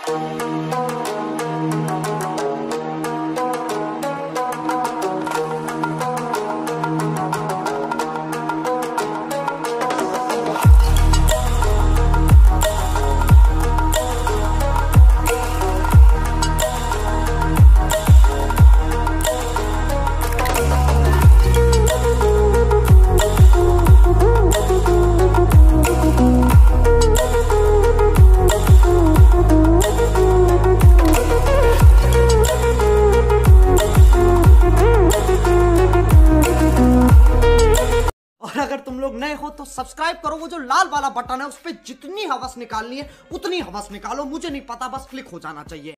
और अगर तुम लोग नए हो तो सब्सक्राइब करो, वो जो लाल वाला बटन है उस पर जितनी हवस निकालनी है उतनी हवस निकालो, मुझे नहीं पता, बस क्लिक हो जाना चाहिए।